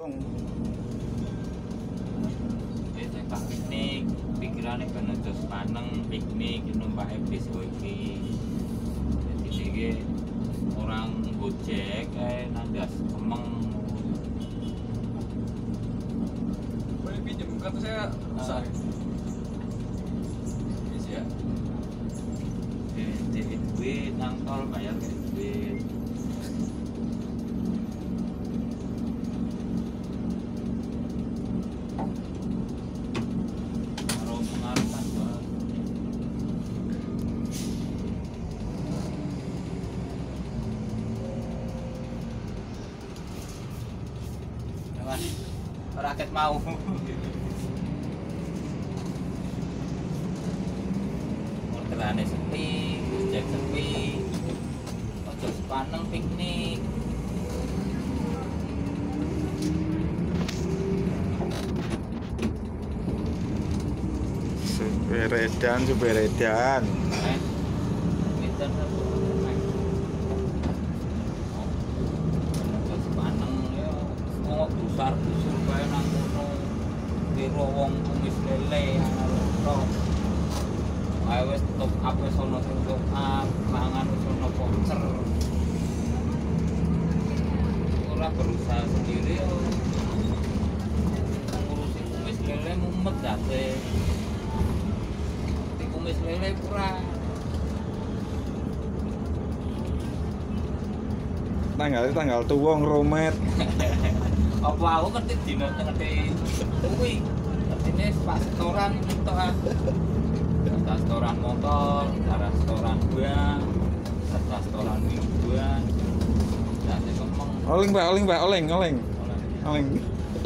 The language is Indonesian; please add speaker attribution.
Speaker 1: Pak piknik, pikirannya kan terus paneng piknik, numpak bis iki. Jadi orang Gojek nandas Kemeng.
Speaker 2: Boleh pinjam kartu saya besar.
Speaker 1: Bisa. Duit nang tol bayar duit. Rakyat mau orderane sepi, Gojek sepi, ojo sepaneng piknik.
Speaker 3: Suberedan
Speaker 1: Edan ojo sepaneng ya ngomong busar-busur kae nang kono. Kira wong kumis lele ana ae wis top up wis ono sing top up, mangan wis ono voucher. Ora berusaha sendiri yo. Ngurusi kumis lele mumet date. Di kumis lele kurang.
Speaker 3: tanggal tua ngeromet.
Speaker 1: Apa aku ngerti dino ngerti kuwi. Artine pas setoran tok serta setoran motor, serta setoran buang, serta setoran mingguan. Jadi Kemeng
Speaker 3: Oleng, Pak, oleng.